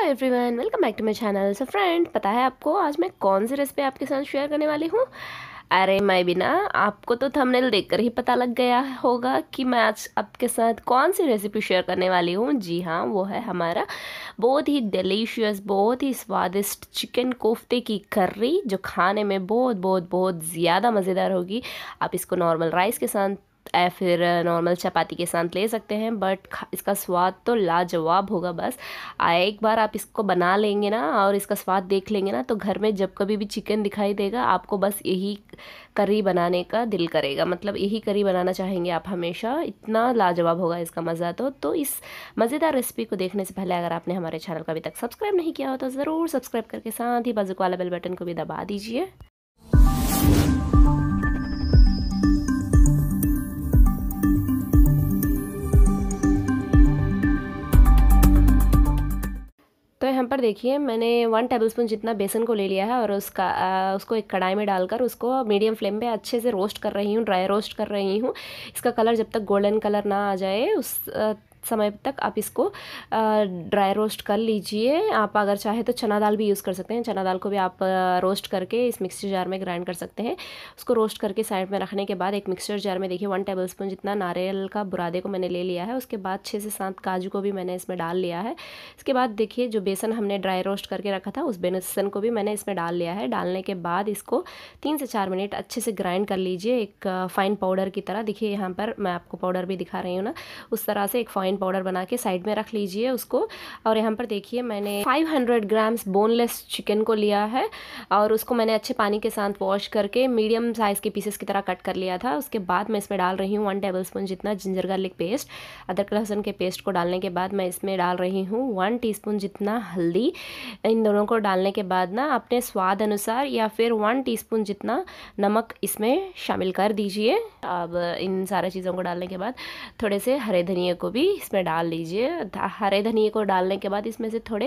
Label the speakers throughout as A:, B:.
A: Everyone, welcome back to my channel. So friend, पता है आपको आज मैं कौन सी रेसिपी आपके साथ शेयर करने वाली हूँ? अरे मैं भी ना, आपको तो थंबनेल देखकर ही पता लग गया होगा कि मैं आज आपके साथ कौन सी रेसिपी शेयर करने वाली हूँ। जी हाँ, वो है हमारा बहुत ही डिलीशियस, बहुत ही स्वादिष्ट चिकन कोफ्ते की कर्री, जो खाने में बहुत बहुत बहुत ज़्यादा मज़ेदार होगी। आप इसको नॉर्मल राइस के साथ या फिर नॉर्मल चपाती के साथ ले सकते हैं, बट इसका स्वाद तो लाजवाब होगा। बस एक बार आप इसको बना लेंगे ना और इसका स्वाद देख लेंगे ना, तो घर में जब कभी भी चिकन दिखाई देगा आपको बस यही करी बनाने का दिल करेगा। मतलब यही करी बनाना चाहेंगे आप हमेशा, इतना लाजवाब होगा इसका मज़ा। तो इस मज़ेदार रेसिपी को देखने से पहले अगर आपने हमारे चैनल को अभी तक सब्सक्राइब नहीं किया हो तो ज़रूर सब्सक्राइब करके साथ ही बाजू वाला बेल बटन को भी दबा दीजिए। तो यहाँ पर देखिए, मैंने 1 टेबलस्पून जितना बेसन को ले लिया है और उसको एक कढ़ाई में डालकर उसको मीडियम फ्लेम पे अच्छे से रोस्ट कर रही हूँ, ड्राई रोस्ट कर रही हूँ। इसका कलर जब तक गोल्डन कलर ना आ जाए उस समय तक आप इसको ड्राई रोस्ट कर लीजिए। आप अगर चाहे तो चना दाल भी यूज़ कर सकते हैं। चना दाल को भी आप रोस्ट करके इस मिक्सर जार में ग्राइंड कर सकते हैं। उसको रोस्ट करके साइड में रखने के बाद एक मिक्सर जार में देखिए 1 टेबलस्पून जितना नारियल का बुरादे को मैंने ले लिया है। उसके बाद 6 से 7 काजू को भी मैंने इसमें डाल लिया है। इसके बाद देखिए, जो बेसन हमने ड्राई रोस्ट करके रखा था उस बेसन को भी मैंने इसमें डाल लिया है। डालने के बाद इसको 3 से 4 मिनट अच्छे से ग्राइंड कर लीजिए, एक फ़ाइन पाउडर की तरह। देखिए यहाँ पर मैं आपको पाउडर भी दिखा रही हूँ ना, उस तरह से एक फ़ाइन पाउडर बना के साइड में रख लीजिए उसको। और यहाँ पर देखिए, मैंने 500 ग्राम्स बोनलेस चिकन को लिया है और उसको मैंने अच्छे पानी के साथ वॉश करके मीडियम साइज़ के पीसेस की तरह कट कर लिया था। उसके बाद मैं इसमें डाल रही हूँ 1 टेबलस्पून जितना जिंजर गार्लिक पेस्ट। अदरक लहसुन के पेस्ट को डालने के बाद मैं इसमें डाल रही हूँ 1 टीस्पून जितना हल्दी। इन दोनों को डालने के बाद ना अपने स्वाद अनुसार या फिर 1 टीस्पून जितना नमक इसमें शामिल कर दीजिए। अब इन सारे चीज़ों को डालने के बाद थोड़े से हरे धनिए को भी इसमें डाल लीजिए। हरे धनिए को डालने के बाद इसमें से थोड़े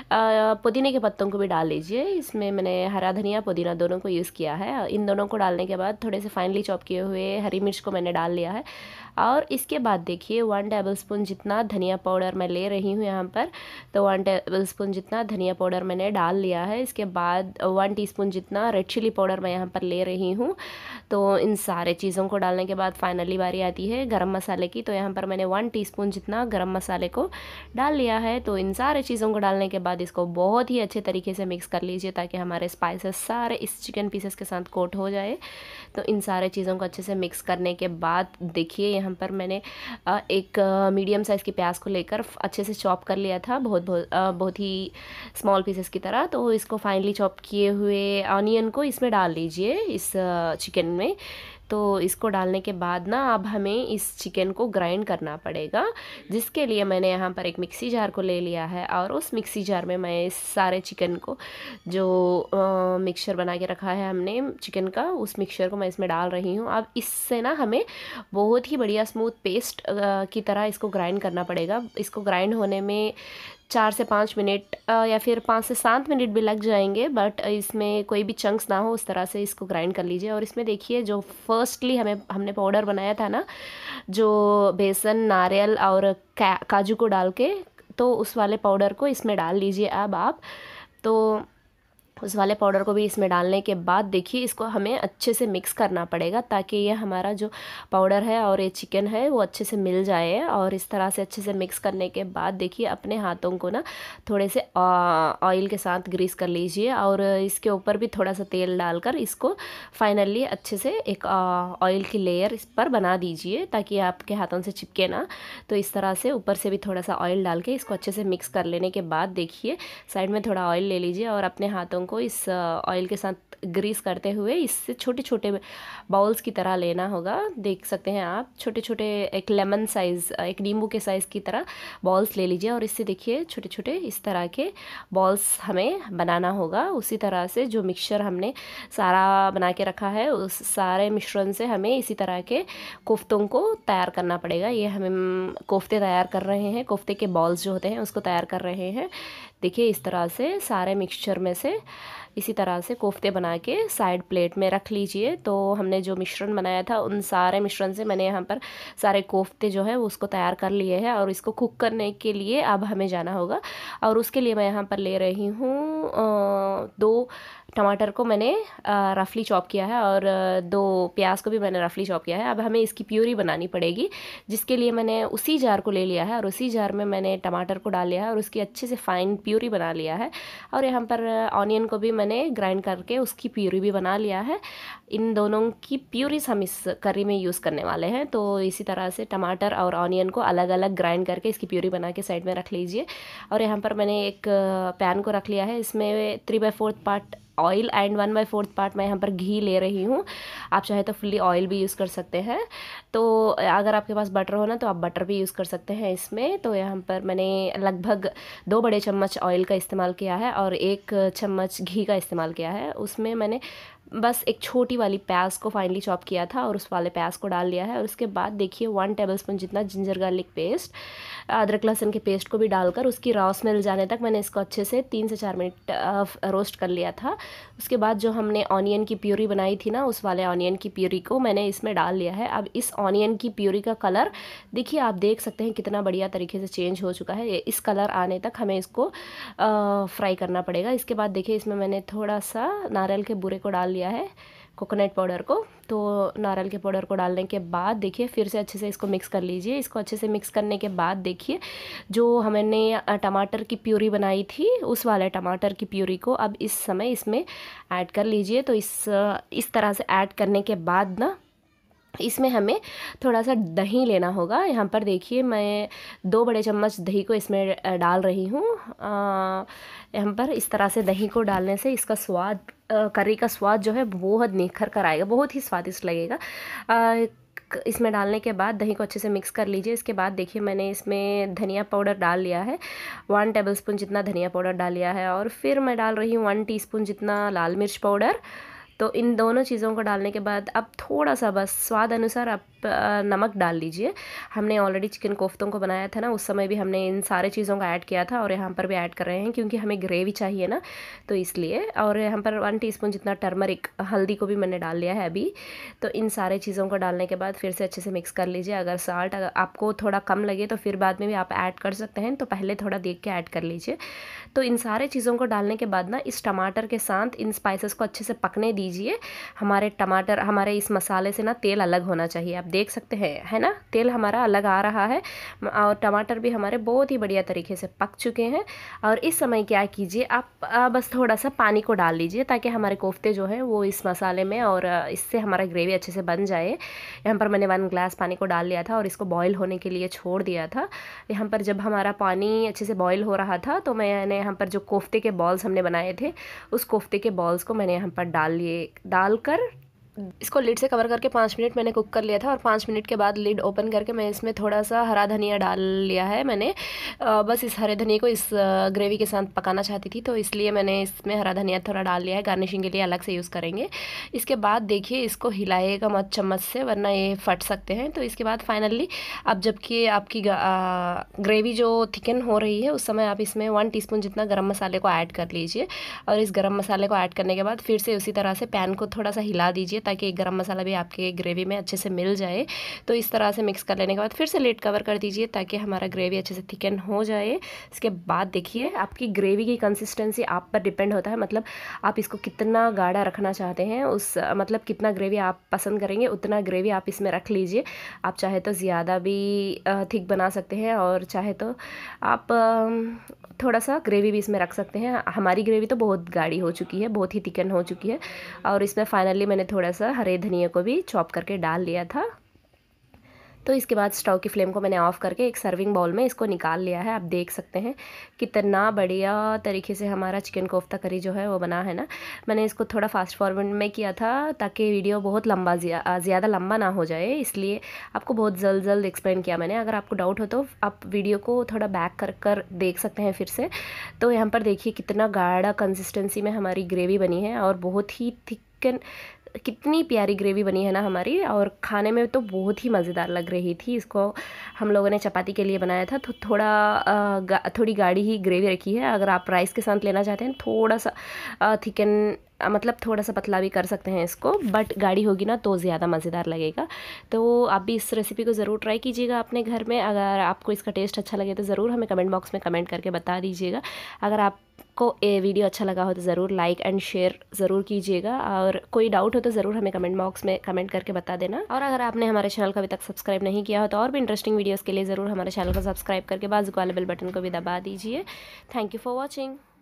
A: पुदीने के पत्तों को भी डाल लीजिए। इसमें मैंने हरा धनिया पुदीना दोनों को यूज़ किया है। इन दोनों को डालने के बाद थोड़े से फाइनली चॉप किए हुए हरी मिर्च को मैंने डाल लिया है। और इसके बाद देखिए 1 टेबलस्पून जितना धनिया पाउडर मैं ले रही हूँ यहाँ पर। तो 1 टेबलस्पून जितना धनिया पाउडर मैंने डाल लिया है। इसके बाद 1 टीस्पून जितना रेड चिली पाउडर मैं यहाँ पर ले रही हूँ। तो इन सारे चीज़ों को डालने के बाद फाइनली बारी आती है गरम मसाले की। तो यहाँ पर मैंने 1 टीस्पून जितना गरम मसाले को डाल लिया है। तो इन सारे चीज़ों को डालने के बाद इसको बहुत ही अच्छे तरीके से मिक्स कर लीजिए ताकि हमारे स्पाइसेस सारे इस चिकन पीसेस के साथ कोट हो जाए। तो इन सारे चीज़ों को अच्छे से मिक्स करने के बाद देखिए, यहाँ पर मैंने एक मीडियम साइज़ की प्याज को लेकर अच्छे से चॉप कर लिया था, बहुत ही स्मॉल पीसेस की तरह। तो इसको फाइनली चॉप किए हुए ऑनियन को इसमें डाल लीजिए इस चिकन में। तो इसको डालने के बाद ना अब हमें इस चिकन को ग्राइंड करना पड़ेगा, जिसके लिए मैंने यहाँ पर एक मिक्सी जार को ले लिया है और उस मिक्सी जार में मैं इस सारे चिकन को, जो मिक्सचर बना के रखा है हमने चिकन का, उस मिक्सचर को मैं इसमें डाल रही हूँ। अब इससे ना हमें बहुत ही बढ़िया स्मूथ पेस्ट की तरह इसको ग्राइंड करना पड़ेगा। इसको ग्राइंड होने में 4 से 5 मिनट या फिर 5 से 7 मिनट भी लग जाएंगे, बट इसमें कोई भी चंक्स ना हो उस तरह से इसको ग्राइंड कर लीजिए। और इसमें देखिए, जो फर्स्टली हमने पाउडर बनाया था ना, जो बेसन नारियल और काजू को डाल के, तो उस वाले पाउडर को इसमें डाल लीजिए। अब आप तो उस वाले पाउडर को भी इसमें डालने के बाद देखिए, इसको हमें अच्छे से मिक्स करना पड़ेगा ताकि ये हमारा जो पाउडर है और ये चिकन है वो अच्छे से मिल जाए। और इस तरह से अच्छे से मिक्स करने के बाद देखिए, अपने हाथों को ना थोड़े से ऑयल के साथ ग्रीस कर लीजिए और इसके ऊपर भी थोड़ा सा तेल डालकर इसको फाइनली अच्छे से एक ऑयल की लेयर इस पर बना दीजिए ताकि आपके हाथों से चिपके ना। तो इस तरह से ऊपर से भी थोड़ा सा ऑयल डाल के इसको अच्छे से मिक्स कर लेने के बाद देखिए, साइड में थोड़ा ऑयल ले लीजिए और अपने हाथों को इस ऑयल के साथ ग्रीस करते हुए इससे छोटे छोटे बाउल्स की तरह लेना होगा। देख सकते हैं आप, छोटे छोटे एक लेमन साइज़, एक नींबू के साइज़ की तरह बॉल्स ले लीजिए और इससे देखिए छोटे छोटे इस तरह के बॉल्स हमें बनाना होगा। उसी तरह से जो मिक्सचर हमने सारा बना के रखा है उस सारे मिश्रण से हमें इसी तरह के कोफ्तों को तैयार करना पड़ेगा। ये हमें कोफ्ते तैयार कर रहे हैं, कोफ्ते के बॉल्स जो होते हैं उसको तैयार कर रहे हैं। देखिए, इस तरह से सारे मिक्सचर में से इसी तरह से कोफ्ते बना के साइड प्लेट में रख लीजिए। तो हमने जो मिश्रण बनाया था उन सारे मिश्रण से मैंने यहाँ पर सारे कोफ्ते जो है उसको तैयार कर लिए हैं और इसको कुक करने के लिए अब हमें जाना होगा। और उसके लिए मैं यहाँ पर ले रही हूँ 2 टमाटर को मैंने रफली चॉप किया है और 2 प्याज को भी मैंने रफली चॉप किया है। अब हमें इसकी प्यूरी बनानी पड़ेगी, जिसके लिए मैंने उसी जार को ले लिया है और उसी जार में मैंने टमाटर को डाल लिया है और उसकी अच्छे से फाइन प्यूरी बना लिया है। और यहाँ पर ऑनियन को भी मैंने ग्राइंड करके उसकी प्यूरी भी बना लिया है। इन दोनों की प्यूरीज हम इस करी में यूज़ करने वाले हैं। तो इसी तरह से टमाटर और ऑनियन को अलग अलग ग्राइंड करके इसकी प्यूरी बना के साइड में रख लीजिए। और यहाँ पर मैंने एक पैन को रख लिया है, इसमें 3/4 पार्ट ऑयल एंड 1/4 पार्ट मैं यहाँ पर घी ले रही हूँ। आप चाहे तो फुल्ली ऑयल भी यूज़ कर सकते हैं। तो अगर आपके पास बटर हो ना तो आप बटर भी यूज़ कर सकते हैं इसमें। तो यहाँ पर मैंने लगभग 2 बड़े चम्मच ऑयल का इस्तेमाल किया है और 1 चम्मच घी का इस्तेमाल किया है। उसमें मैंने बस एक छोटी वाली प्याज को फाइनली चॉप किया था और उस वाले प्याज को डाल लिया है। और उसके बाद देखिए 1 टेबलस्पून जितना जिंजर गार्लिक पेस्ट, अदरक लहसुन के पेस्ट को भी डालकर उसकी रॉ स्मेल जाने तक मैंने इसको अच्छे से 3 से 4 मिनट रोस्ट कर लिया था। उसके बाद जो हमने ऑनियन की प्यूरी बनाई थी ना, उस वाले ऑनियन की प्यूरी को मैंने इसमें डाल लिया है। अब इस ऑनियन की प्यूरी का कलर देखिए, आप देख सकते हैं कितना बढ़िया तरीके से चेंज हो चुका है। इस कलर आने तक हमें इसको फ्राई करना पड़ेगा। इसके बाद देखिए इसमें मैंने थोड़ा सा नारियल के बूरे को डाल लिया है, कोकोनट पाउडर को। तो नारियल के पाउडर को डालने के बाद देखिए फिर से अच्छे से इसको मिक्स कर लीजिए। इसको अच्छे से मिक्स करने के बाद देखिए जो हमने टमाटर की प्यूरी बनाई थी उस वाले टमाटर की प्यूरी को अब इस समय इसमें ऐड कर लीजिए। तो इस तरह से ऐड करने के बाद ना इसमें हमें थोड़ा सा दही लेना होगा। यहाँ पर देखिए मैं 2 बड़े चम्मच दही को इसमें डाल रही हूँ। यहाँ पर इस तरह से दही को डालने से इसका स्वाद, करी का स्वाद जो है बहुत निखर कर आएगा, बहुत ही स्वादिष्ट लगेगा। इसमें डालने के बाद दही को अच्छे से मिक्स कर लीजिए। इसके बाद देखिए मैंने इसमें धनिया पाउडर डाल लिया है, 1 टेबलस्पून जितना धनिया पाउडर डाल लिया है। और फिर मैं डाल रही हूँ 1 टीस्पून जितना लाल मिर्च पाउडर। तो इन दोनों चीज़ों को डालने के बाद अब थोड़ा सा बस स्वाद अनुसार आप नमक डाल लीजिए। हमने ऑलरेडी चिकन कोफ्तों को बनाया था ना, उस समय भी हमने इन सारे चीज़ों का ऐड किया था और यहाँ पर भी ऐड कर रहे हैं क्योंकि हमें ग्रेवी चाहिए ना, तो इसलिए। और यहाँ पर 1 टीस्पून जितना टर्मरिक, हल्दी को भी मैंने डाल लिया है अभी। तो इन सारे चीज़ों को डालने के बाद फिर से अच्छे से मिक्स कर लीजिए। अगर साल्ट अगर आपको थोड़ा कम लगे तो फिर बाद में भी आप ऐड कर सकते हैं, तो पहले थोड़ा देख के ऐड कर लीजिए। तो इन सारे चीज़ों को डालने के बाद ना इस टमाटर के साथ इन स्पाइसेस को अच्छे से पकने दीजिए। हमारे टमाटर, हमारे इस मसाले से ना तेल अलग होना चाहिए। आप देख सकते हैं, है ना, तेल हमारा अलग आ रहा है और टमाटर भी हमारे बहुत ही बढ़िया तरीके से पक चुके हैं। और इस समय क्या कीजिए आप बस थोड़ा सा पानी को डाल लीजिए ताकि हमारे कोफ्ते जो है वो इस मसाले में और इससे हमारा ग्रेवी अच्छे से बन जाए। यहाँ पर मैंने 1 ग्लास पानी को डाल लिया था और इसको बॉईल होने के लिए छोड़ दिया था। यहाँ पर जब हमारा पानी अच्छे से बॉईल हो रहा था तो मैंने यहाँ पर जो कोफ्ते के बॉल्स हमने बनाए थे उस कोफ्ते के बॉल्स को मैंने यहाँ पर डालकर इसको लिड से कवर करके 5 मिनट मैंने कुक कर लिया था। और 5 मिनट के बाद लिड ओपन करके मैं इसमें थोड़ा सा हरा धनिया डाल लिया है मैंने। बस इस हरे धनिया को इस ग्रेवी के साथ पकाना चाहती थी, तो इसलिए मैंने इसमें हरा धनिया थोड़ा डाल लिया है। गार्निशिंग के लिए अलग से यूज़ करेंगे। इसके बाद देखिए इसको हिलाइएगा मत चम्मच से, वरना ये फट सकते हैं। तो इसके बाद फाइनली अब जबकि आपकी ग्रेवी जो थिकन हो रही है उस समय आप इसमें 1 टीस्पून जितना गरम मसाले को ऐड कर लीजिए। और इस गरम मसाले को ऐड करने के बाद फिर से उसी तरह से पैन को थोड़ा सा हिला दीजिए ताकि गरम मसाला भी आपके ग्रेवी में अच्छे से मिल जाए। तो इस तरह से मिक्स कर लेने के बाद फिर से लिड कवर कर दीजिए ताकि हमारा ग्रेवी अच्छे से थिकन हो जाए। इसके बाद देखिए आपकी ग्रेवी की कंसिस्टेंसी आप पर डिपेंड होता है, मतलब आप इसको कितना गाढ़ा रखना चाहते हैं, उस मतलब कितना ग्रेवी आप पसंद करेंगे उतना ग्रेवी आप इसमें रख लीजिए। आप चाहे तो ज़्यादा भी थिक बना सकते हैं और चाहे तो आप थोड़ा सा ग्रेवी भी इसमें रख सकते हैं। हमारी ग्रेवी तो बहुत गाढ़ी हो चुकी है, बहुत ही थिकन हो चुकी है। और इसमें फाइनली मैंने थोड़ा सा हरे धनिया को भी चॉप करके डाल लिया था। तो इसके बाद स्टोव की फ्लेम को मैंने ऑफ़ करके एक सर्विंग बाउल में इसको निकाल लिया है। आप देख सकते हैं कितना बढ़िया तरीके से हमारा चिकन कोफ्ता करी जो है वो बना है ना। मैंने इसको थोड़ा फास्ट फॉरवर्ड में किया था ताकि वीडियो बहुत लंबा ज़्यादा लंबा ना हो जाए, इसलिए आपको बहुत जल्द एक्सप्लेन किया मैंने। अगर आपको डाउट हो तो आप वीडियो को थोड़ा बैक कर देख सकते हैं फिर से। तो यहाँ पर देखिए कितना गाढ़ा कंसिस्टेंसी में हमारी ग्रेवी बनी है और बहुत ही थिक कितनी प्यारी ग्रेवी बनी है ना हमारी, और खाने में तो बहुत ही मज़ेदार लग रही थी। इसको हम लोगों ने चपाती के लिए बनाया था, तो थोड़ी गाढ़ी ही ग्रेवी रखी है। अगर आप राइस के साथ लेना चाहते हैं थोड़ा सा थिकन, मतलब थोड़ा सा पतला भी कर सकते हैं इसको, बट गाढ़ी होगी ना तो ज़्यादा मज़ेदार लगेगा। तो आप भी इस रेसिपी को ज़रूर ट्राई कीजिएगा अपने घर में। अगर आपको इसका टेस्ट अच्छा लगे तो ज़रूर हमें कमेंट बॉक्स में कमेंट करके बता दीजिएगा। अगर आपको ये वीडियो अच्छा लगा हो तो ज़रूर लाइक एंड शेयर ज़रूर कीजिएगा, और कोई डाउट हो तो ज़रूर हमें कमेंट बॉक्स में कमेंट करके बता देना। और अगर आपने हमारे चैनल को अभी तक सब्सक्राइब नहीं किया हो तो और भी इंटरेस्टिंग वीडियोज़ के लिए ज़रूर हमारे चैनल को सब्सक्राइब करके बाजू वाले बेल बटन को भी दबा दीजिए। Thank you for watching.